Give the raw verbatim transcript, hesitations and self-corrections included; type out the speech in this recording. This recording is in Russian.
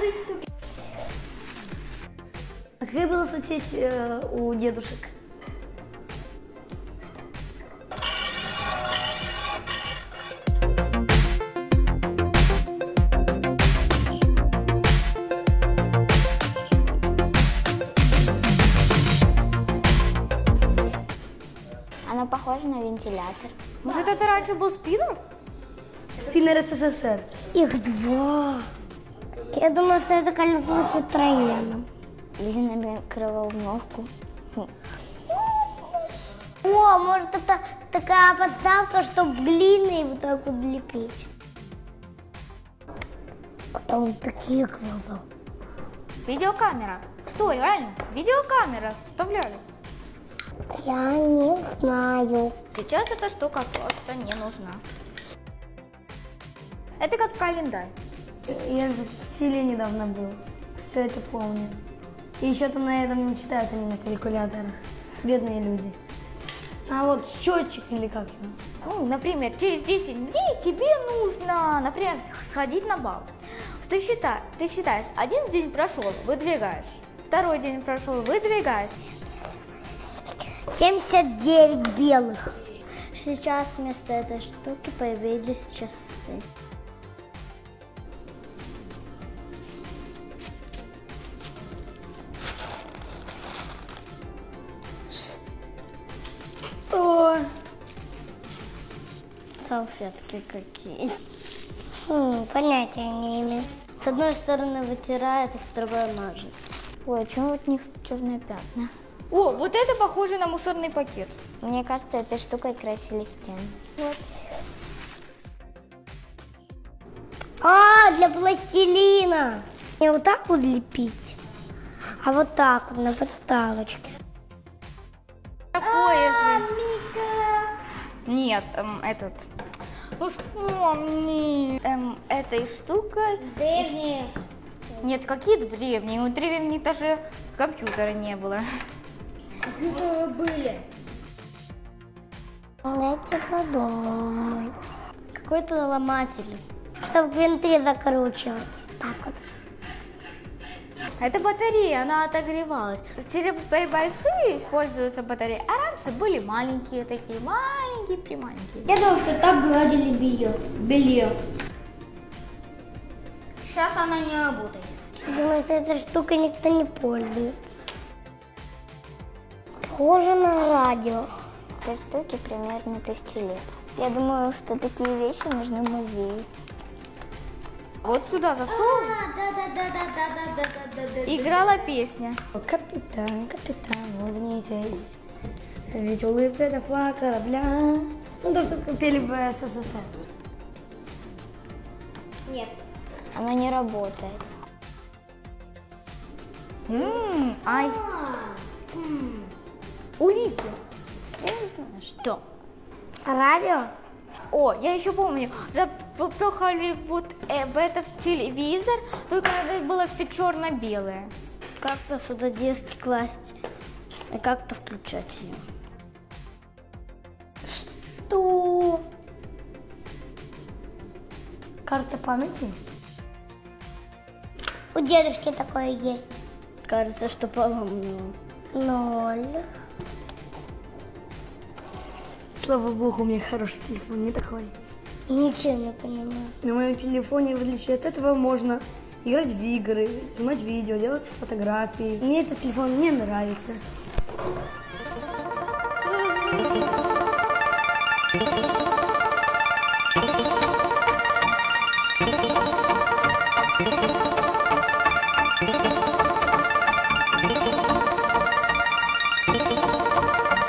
этой штуки. А какая была соцсеть э, у дедушек? Она похожа на вентилятор. Может, это раньше был спиннер? Спиннер СССР. Их два. Я думаю, что это колесо Citroёна. Или на микроволновку. О, может, это такая подставка, чтобы глиной вот так вот лепить. А там такие глаза. Видеокамера. Что, реально? Видеокамера вставляли. Я не знаю. Сейчас эта штука просто не нужна. Это как календарь. Я же в селе недавно был. Все это помню. И еще там на этом не читают они на калькуляторах. Бедные люди. А вот счетчик или как его? Ну, например, через десять дней тебе нужно, например, сходить на бал. Ты считаешь, ты считаешь, один день прошел, выдвигаешь. Второй день прошел, выдвигаешь. семьдесят девять белых. Сейчас вместо этой штуки появились часы. Что? Салфетки какие. Хм, понятия не имею. С одной стороны вытирает, а с другой мажет. Ой, а чего от них черные пятна? О, вот это похоже на мусорный пакет. Мне кажется, этой штукой красили стены. Вот. А, для пластилина. Не вот так вот лепить, а вот так вот на подставочке. Такое же. Нет, эм, этот. Ну вспомни. Эм, этой штукой. Древние. Нет, какие древние? У древних даже компьютера не было. Компьютеры были. Давайте подумать. Какой-то ломатель, чтобы винты закручивать. Так вот. Это батарея, она отогревалась. Теперь большие используются батареи, а раньше были маленькие такие, маленькие, прималенькие. Я думаю, что так гладили белье. Белье. Сейчас она не работает. Я думаю, что этой штукой никто не пользуется. Похоже на радио. Этой штуке примерно тысячу лет. Я думаю, что такие вещи нужны в музее. Вот сюда засовывай. Да, да, да, да, да, да, да, да, да. Играла песня. Капитан, капитан, улыбнитесь. Ведь улыбка это флаг корабля. Ну то, что пели в СССР. Нет. Оно не работает. Ммм, ай. Улики. Я не знаю, что. Радио? О, я еще помню, запихали вот э, в этот телевизор, только это было все черно-белое. Как-то сюда диски класть и как-то включать ее. Что? Карта памяти? У дедушки такое есть. Кажется, что поломано. Ноль. Слава богу, у меня хороший телефон, не такой. Я ничего не понимаю. На моем телефоне, в отличие от этого, можно играть в игры, снимать видео, делать фотографии. Мне этот телефон не нравится.